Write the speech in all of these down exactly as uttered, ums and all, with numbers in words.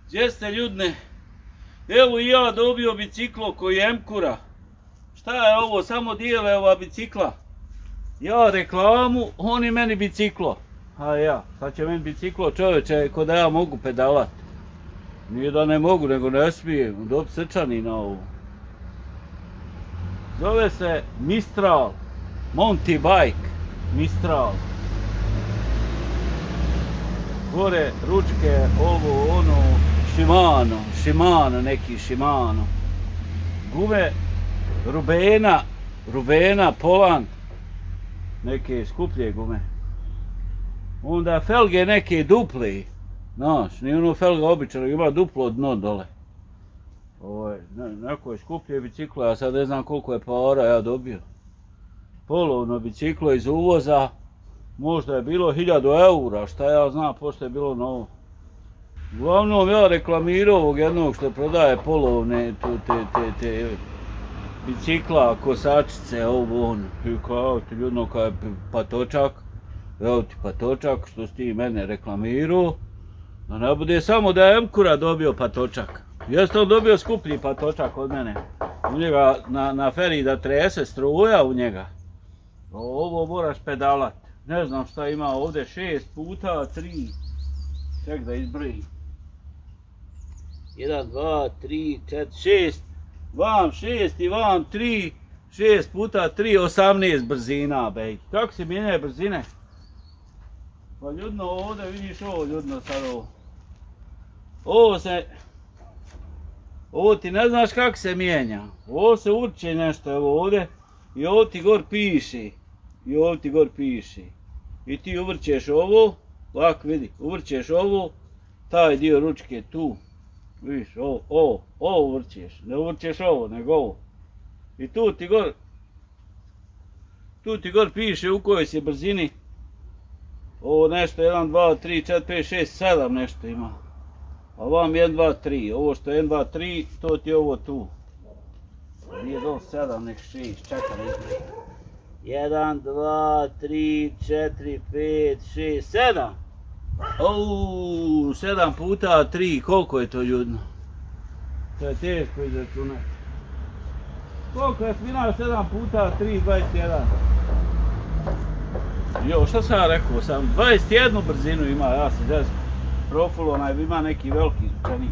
Gdje ste ljudne? Evo i ja dobio biciklo koji Emkura. Šta je ovo? Samo dijele ova bicikla. Ja reklamu, oni meni biciklo. A ja, sad će meni biciklo čovječe ko da ja mogu pedalat. Nije da ne mogu, nego ne smijem. Dob srčani na ovo. Zove se Mistral. Monty Bike. Mistral. Gore ručke, ovo, ono, Shimano, Shimano, neki Shimano. Gume Rubena, Rubena, Poland. Neke skuplje gume. Onda felge neke dupli. Znaš, nije ono felga običajno, ima duplo dno dole. Ovo je, neko je skuplje biciklo, ja sad ne znam koliko je para ja dobio. Polovno biciklo iz uvoza, možda je bilo hiljadu eura, šta ja znam, pošto je bilo novo. Uglavnom ja reklamirao ovog jednog što prodaje polovne tu, te, te, te bicikla, kosačice, ovo ono. I kao ti ljudno kao je patočak, evo ti patočak što si ti mene reklamirao. Da ne bude samo da je Emkura dobio patočak. Jeste on dobio skuplji patočak od mene. U njega na, na feriji da trese struja u njega. Ovo moraš pedalat. Ne znam šta ima ovdje, šest puta tri. Ček da izbrojim. Jedan, dva, tri, četiri, šest. Vam šest i vam tri. Šest puta tri, osamnaest brzina, bej. Kako se mijenjaju brzine? Pa ljudno ovdje, vidiš ovo ljudno sad ovo. Ovo se... Ovo ti ne znaš kako se mijenja. Ovo se urče nešto evo ovdje. I ovo ti gor piše. I ovo ti gor piše. I ti uvrćeš ovo. Ovako vidi, uvrćeš ovo. Taj dio ručke tu. Vidiš, ovo, ovo, ovo uvrćeš. Ne uvrćeš ovo, nego ovo. I tu ti gor... Tu ti gor piše u kojoj si brzini. Ovo nešto, jedan, dva, tri, četiri, pet, šest, sedam nešto ima. A vam jedan, dva, tri. Ovo što je jedan, dva, tri, to ti je ovo tu. Nije dol sedam, nek šest, čekam izgleda. jedan, dva, tri, četiri, pet, šest, sedam. Ouuu, sedam puta tri, koliko je to ljudno? To je teško izračunati. Koliko je spinao sedam puta tri, dvadeset jedan? Jo, šta sam ja rekao, sam dvadeset jednu brzinu ima, ja se zezam. Profil onaj ima neki veliki čanik.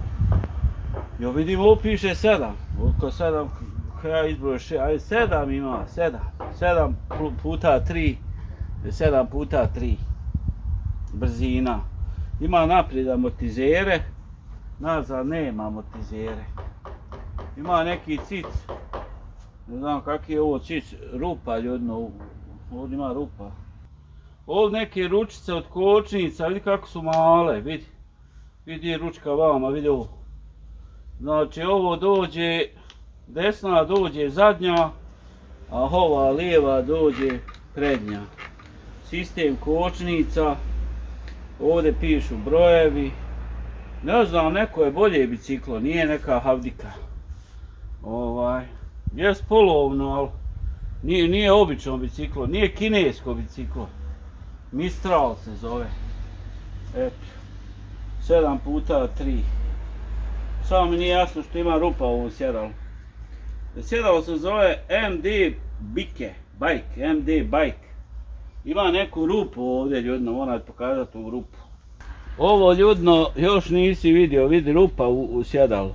Jo, vidim ovo piše sedam. Oko sedam, ja izbrojio šest, ajde sedam ima, sedam. sedam puta tri, sedam puta tri. Brzina. Ima naprijed amortizere, nazad nema amortizere. Ima neki cic, ne znam kak je ovo cic, rupa ljudno, ovdje ima rupa. Ovdje neke ručice od kočnica, vidi kako su male, vidi. Vidi ručka vama, vidi ovo. Znači ovo dođe, desna dođe zadnja, a ova lijeva dođe prednja. Sistem kočnica, ovdje pišu brojevi. Ne znam, neko je bolje biciklo, nije neka havdika. Ovaj, jest polovno, ali nije, nije obično biciklo, nije kinesko biciklo. Mistral se zove. Eto, sedam puta tri. Samo mi nije jasno što ima rupa u ovom sjedalu. Sjedalo se zove M D Bike, Bike, M D Bike. Ima neku rupu ovdje ljudno, moram pokazati u rupu. Ovo ljudno još nisi vidio, vidi rupa u, u sjedalu.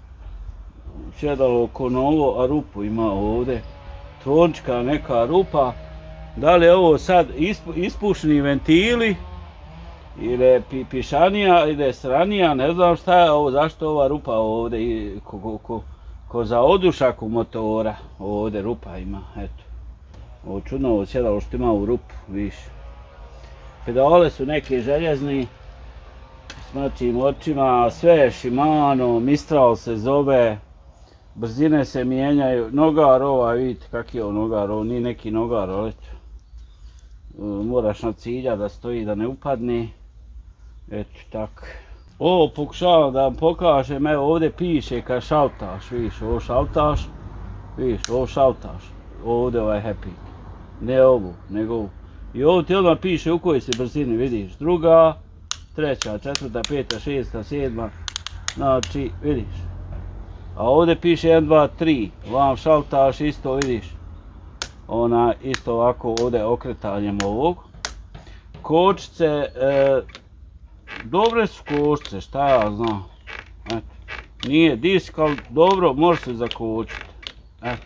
Sjedalo oko novo, a rupu ima ovdje. Tvorčka neka rupa. Da li je ovo sad ispu, ispušni ventili ili je pi, pišanija ili je sranija, ne znam šta je ovo, zašto ova rupa ovdje, ko, ko, ko, ko za odušak u motora, ovdje rupa ima, eto. Ovo čudno ovo sjedalo što ima u rupu, viš. Pedale su neke željezni, s mačim očima, sve je Shimano, Mistral se zove, brzine se mijenjaju, nogar ovaj, vidite kak je ovo nogar, ovo nije neki nogar, ali moraš na cilja da stoji da ne upadne. Eto tak. Ovo pokušavam da vam pokažem, evo ovdje piše kad šaltaš, vidiš, ovo šaltaš, vidiš, ovo šaltaš, ovdje ovaj happy. Ne ovu, nego ovu. I ovdje ti odmah piše u kojoj se brzini, vidiš, druga, treća, četvrta, peta, šesta, sedma, Znači, vidiš. A ovdje piše jedan, dva, tri. Vam šaltaš isto, vidiš. Ona isto ovako ovdje okretanjem ovog. Kočice, e, dobre su kočice, šta ja znam. Eto. Nije disk, ali dobro, može se zakočiti. Eto.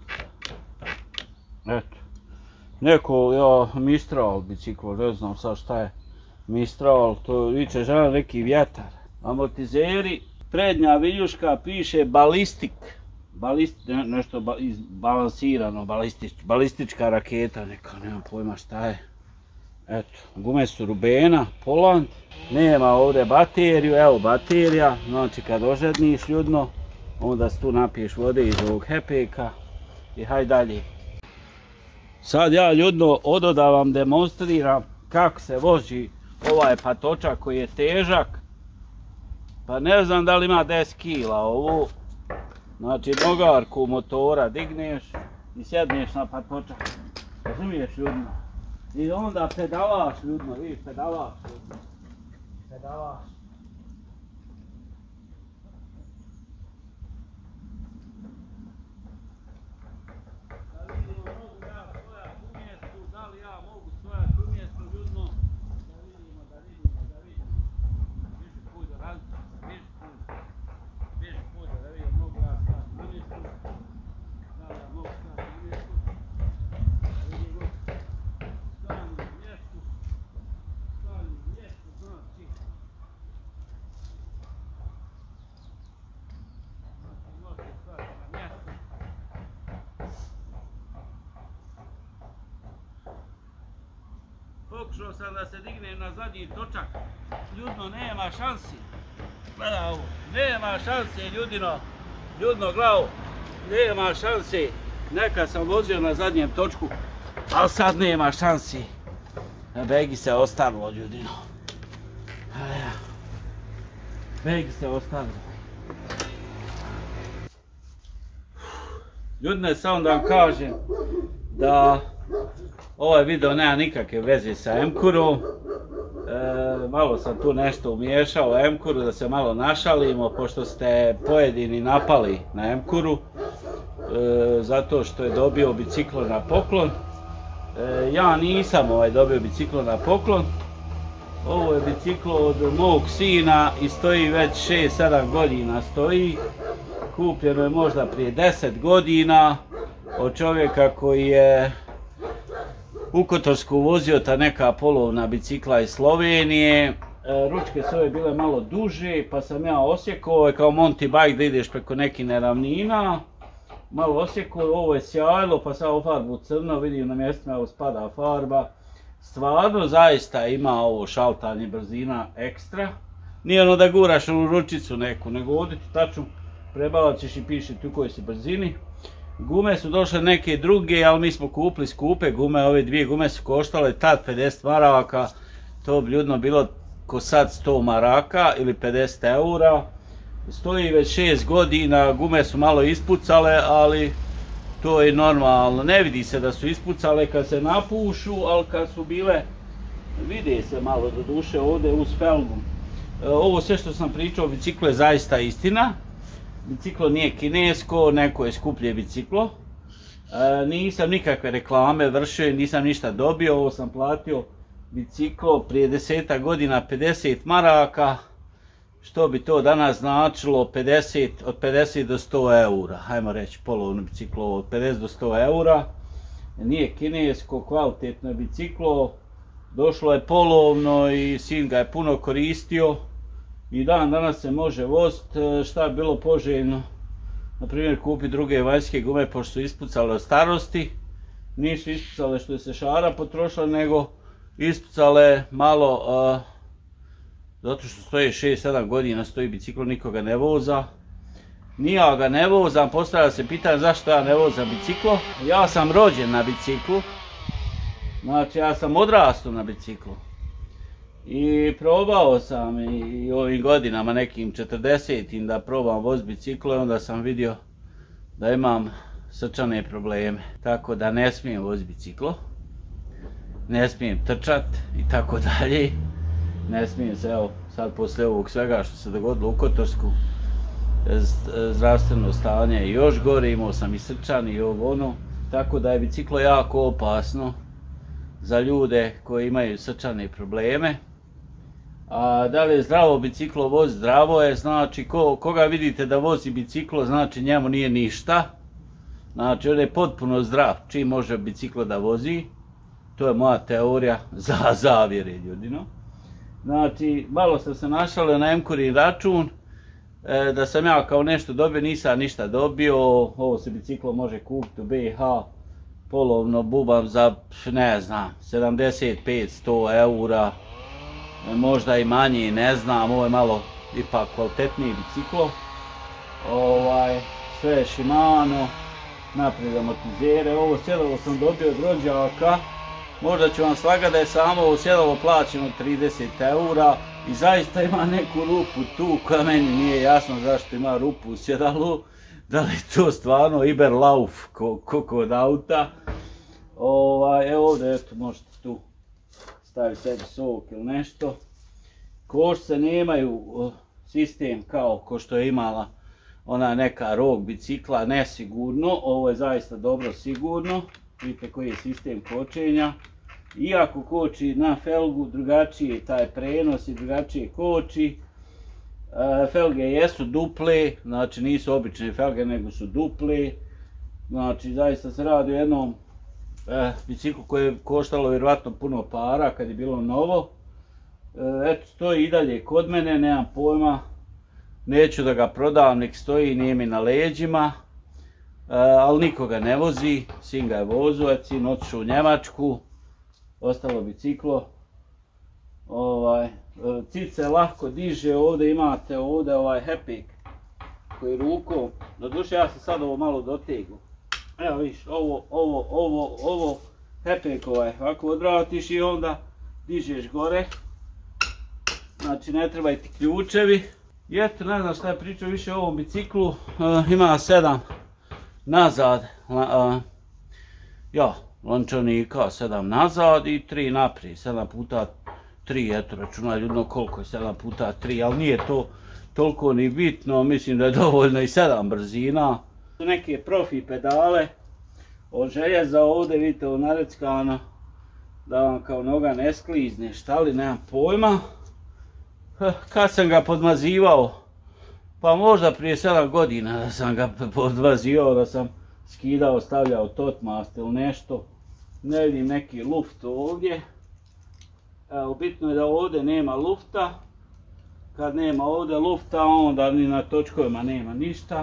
Eto. Neko, ja, Mistral biciklo, ne znam sad šta je Mistral, to viče žena neki vjetar. Amortizeri, prednja viljuška piše balistik. Balist, ne, nešto ba, izbalansirano, balistič, balistička raketa, neka, nemam pojma šta je. Eto, gume su Rubena, Poland, nema ovdje bateriju, evo baterija, znači kad ožedniš ljudno, onda tu napiješ vode iz ovog hepeka i haj dalje. Sad ja ljudno odo da vam demonstriram kako se vozi ovaj patočak koji je težak, pa ne znam da li ima deset kila ovo. Znači nogarku motora digneš i sjedneš na patočak, razumiješ ljudno? I onda pedalaš ljudno, vidiš, pedalaš ljudno, pedalaš. Da vidimo, mogu ja stojati u mjestu, da li ja mogu stojati u mjestu ljudno, da vidimo, da vidimo, da vidimo. Biži put da različite, biži put, biži put da vidimo, mogu ja stojati u mjestu, da li ja mogu stojati u mjestu, da vidimo. Pokušao sam da se dignem na zadnji točak, ljudno nema šansi, gledaj ovo, nema šanse ljudino, ljudno glavo, nema šanse, neka sam vozio na zadnjem točku, ali sad nema šansi, begi se ostavilo ljudino, begi se ostavilo. Ljudne, samo da vam kažem da ovaj video nema nikakve veze sa Emkurom. E, malo sam tu nešto umiješao Emkuru da se malo našalimo, pošto ste pojedini napali na Emkuru, e, zato što je dobio biciklo na poklon. E, ja nisam ovaj dobio biciklo na poklon. Ovo je biciklo od mog sina i stoji već šest sedam godina stoji. Kupljeno je možda prije deset godina od čovjeka koji je u Kotorsku vozio ta neka polovna bicikla iz Slovenije. E, ručke su ove bile malo duže, pa sam ja osjekao, kao Monty bike da ideš preko nekih neravnina. Malo osjekao, ovo je sjajilo, pa sam farbu crno, vidim na mjestima evo spada farba. Stvarno zaista ima ovo šaltanje brzina ekstra. Nije ono da guraš u ručicu neku, nego ovdje ti tačno prebalačiš i piše tu kojoj si brzini. Gume su došle neke druge, ali mi smo kupili skupe gume, ove dvije gume su koštale tad pedeset maraka, to bi ljudno bilo ko sad sto maraka ili pedeset eura. Stoji već šest godina, gume su malo ispucale, ali to je normalno, ne vidi se da su ispucale kad se napušu, ali kad su bile, vidi se malo do duše ovdje uz felgu. Ovo sve što sam pričao o biciklu je zaista istina. Biciklo nije kinesko, neko je skuplje biciklo. E, nisam nikakve reklame vršio i nisam ništa dobio. Ovo sam platio biciklo prije desetak godina pedeset maraka. Što bi to danas značilo pedeset, od pedeset do sto eura. Hajmo reći polovno biciklo od pedeset do sto eura. Nije kinesko, kvalitetno je biciklo. Došlo je polovno i sin ga je puno koristio. I dan danas se može voziti, šta bi bilo poželjno, na primjer kupiti druge vanjske gume pošto su ispucale od starosti, nisu ispucale što je se šara potrošila, nego ispucale malo, uh, zato što stoji šest sedam godina, stoji biciklo, nikoga ne voza. Ni ja ga ne vozam, postavlja se pitanje zašto ja ne vozam biciklo. Ja sam rođen na biciklu, znači ja sam odrastao na biciklu. I probao sam i ovim godinama, nekim četrdesetim, da probam voz biciklo i onda sam vidio da imam srčane probleme. Tako da ne smijem voziti biciklo, ne smijem trčat i tako dalje. ne smije se, evo, sad poslije ovog svega što se dogodilo u Kotorsku, zdravstveno stanje je još gore, imao sam i srčani i ovo ono, tako da je biciklo jako opasno za ljude koji imaju srčane probleme. A da li je zdravo biciklo vozi? Zdravo je, znači ko, koga vidite da vozi biciklo, znači njemu nije ništa. Znači on je potpuno zdrav, čim može biciklo da vozi. To je moja teorija za zavjere ljudino. Znači, malo sam se našalio na Emkurin račun, e, da sam ja kao nešto dobio, nisam ništa dobio. Ovo se biciklo može kupiti u B i H, polovno bubam za, ne znam, sedamdeset pet do sto eura. Možda i manje, ne znam, ovo je malo ipak kvalitetniji biciklo. Ovaj, sve je Shimano, naprijed amortizere, ovo sjedalo sam dobio od rođaka. Možda ću vam slagati da je samo ovo sjedalo plaćeno trideset eura i zaista ima neku rupu tu koja meni nije jasno zašto ima rupu u sjedalu. Da li to stvarno Iberlauf ko, ko kod auta. Ovaj, evo ovdje, eto, možete tu stavi sebi sok ili nešto. Košce nemaju sistem kao ko što je imala ona neka rog bicikla, nesigurno. Ovo je zaista dobro sigurno. Vidite koji je sistem kočenja. Iako koči na felgu, drugačiji je taj prenos i drugačije koči. Felge jesu duple, znači nisu obične felge nego su duple. Znači zaista se radi o jednom E, biciklu koje je koštalo vjerovatno puno para kad je bilo novo. E, eto, stoji i dalje kod mene, nemam pojma, neću da ga prodam, nek stoji, nije mi na leđima, e, ali nikoga ne vozi, sin ga je vozio, et sin otišao u Njemačku, ostalo biciklo. Ovaj, cice lahko diže, ovdje imate ovdje ovaj hepik koji rukom, doduše ja sam sad ovo malo dotegao. Evo viš, ovo, ovo, ovo, ovo, hepek ovaj, ovako odvratiš i onda dižeš gore. Znači ne trebaju ti ključevi. I eto, ne znam šta je pričao više o ovom biciklu, e, ima sedam nazad, e, ja, lančanika, sedam nazad i tri naprijed, sedam puta tri, eto računa ljudno koliko je sedam puta tri, ali nije to toliko ni bitno, mislim da je dovoljno i sedam brzina. Neke profi pedale od željeza ovdje, vidite ovo nareckano, da vam kao noga ne sklizne, šta li, nemam pojma. Kad sam ga podmazivao, pa možda prije sedam godina da sam ga podmazivao, da sam skidao, stavljao totmast ili nešto, ne vidim neki luft ovdje. Evo, bitno je da ovdje nema lufta, kad nema ovdje lufta onda ni na točkovima nema ništa.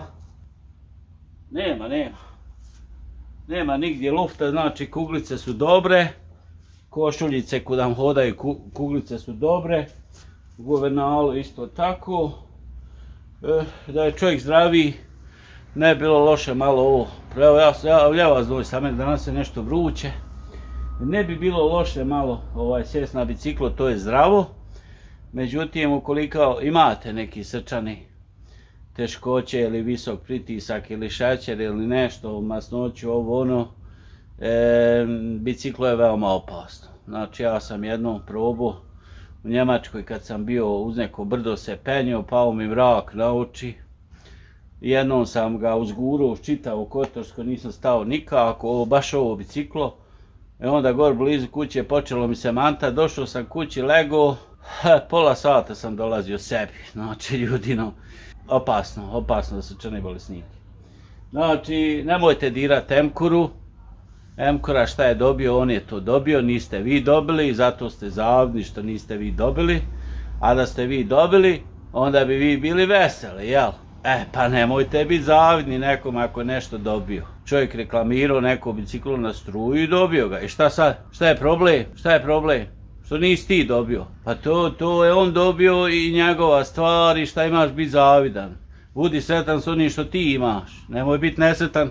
Nema, nema. Nema nigdje lufta, znači kuglice su dobre. Košuljice kudam hodaju, kuglice su dobre. U guvernalu isto tako. E, da je čovjek zdraviji, ne je bilo loše malo ovo. Evo ja, ja ljeva zdoj sam, danas je nešto vruće. Ne bi bilo loše malo ovaj, sjest na biciklo, to je zdravo. Međutim, ukoliko imate neki srčani teškoće ili visok pritisak ili šećer ili nešto, masnoću, ovo ono, e, biciklo je veoma opasno. Znači ja sam jednom probao u Njemačkoj kad sam bio uz neko brdo se penio, pao mi mrak na oči. Jednom sam ga uzgurao uz čitavo Kotorsko, nisam stao nikako, ovo, baš ovo biciklo. I onda gor blizu kuće počelo mi se manta, došao sam kući, legao, pola sata sam dolazio sebi, znači ljudino. Opasno, opasno da su crni bolesniki. Znači, nemojte dirati Emkuru. Emkura šta je dobio, on je to dobio, niste vi dobili, zato ste zavidni što niste vi dobili. A da ste vi dobili, onda bi vi bili veseli, jel? E, pa nemojte biti zavidni nekom ako je nešto dobio. Čovjek reklamirao neko biciklo na struju i dobio ga. I šta sad? Šta je problem? Šta je problem? Što nisi ti dobio? Pa to, to je on dobio i njegova stvar i šta imaš biti zavidan. Budi sretan s onim što ti imaš. Nemoj biti nesretan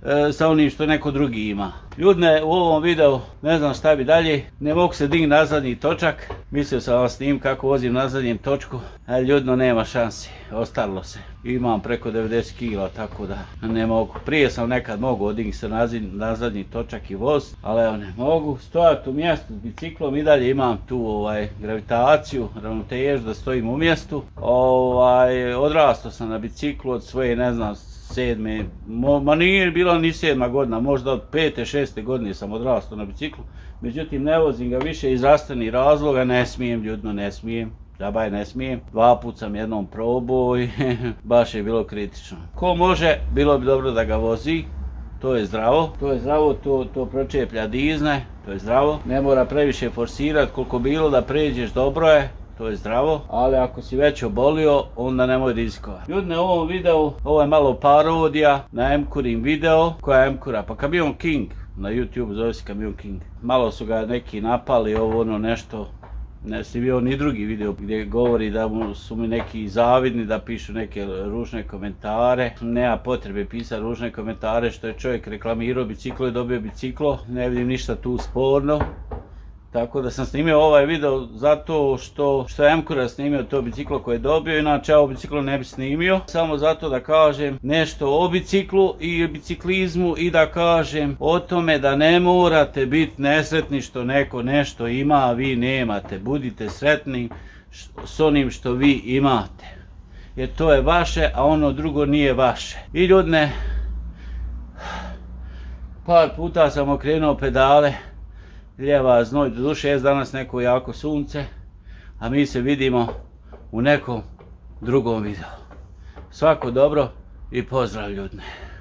e, sa onim što neko drugi ima. Ljudne, u ovom videu ne znam šta bi dalje, ne mogu se digni na zadnji točak, mislio sam vam snim kako vozim na zadnjem točku, ali ljudno nema šansi, ostalo se. Imam preko devedeset kila, tako da ne mogu. Prije sam nekad mogu odignuti se na zadnji točak i voz, ali evo ne mogu stojati u mjestu s biciklom i dalje imam tu ovaj, gravitaciju, ravnotežu da stojim u mjestu. Ovaj, odrastao sam na biciklu od svoje, ne znam, sedme, ma nije bila ni sedma godina, možda od pete, šeste godine sam odrastao na biciklu. Međutim, ne vozim ga više iz zdravstvenih razloga, ne smijem, ljudno ne smijem. Džabaj ne smijem, dva put sam jednom probao i baš je bilo kritično. Ko može, bilo bi dobro da ga vozi, to je zdravo, to je zdravo, to, to pročeplja dizne, to je zdravo. Ne mora previše forsirati, koliko bilo da pređeš dobro je, to je zdravo, ali ako si već obolio, onda nemoj rizikovati. Ljudne, u ovom videu, ovo je malo parodija na Emkurin video, koja je Emkura, pa Kamion King, na YouTube zove se Kamion King. Malo su ga neki napali, ovo ono nešto, ne si bio ni drugi video gdje govori da su mi neki zavidni, da pišu neke ružne komentare. Nema potrebe pisati ružne komentare, što je čovjek reklamirao biciklo i dobio biciklo, ne vidim ništa tu sporno. Tako da sam snimio ovaj video zato što, što je Emkura snimio to biciklo koje je dobio, inače ovo biciklo ne bi snimio. Samo zato da kažem nešto o biciklu i o biciklizmu i da kažem o tome da ne morate biti nesretni što neko nešto ima, a vi nemate. Budite sretni s onim što vi imate. Jer to je vaše, a ono drugo nije vaše. I ljudne, par puta sam okrenuo pedale. Lijeva znoj, do duše je danas neko jako sunce, a mi se vidimo u nekom drugom videu. Svako dobro i pozdrav ljudne.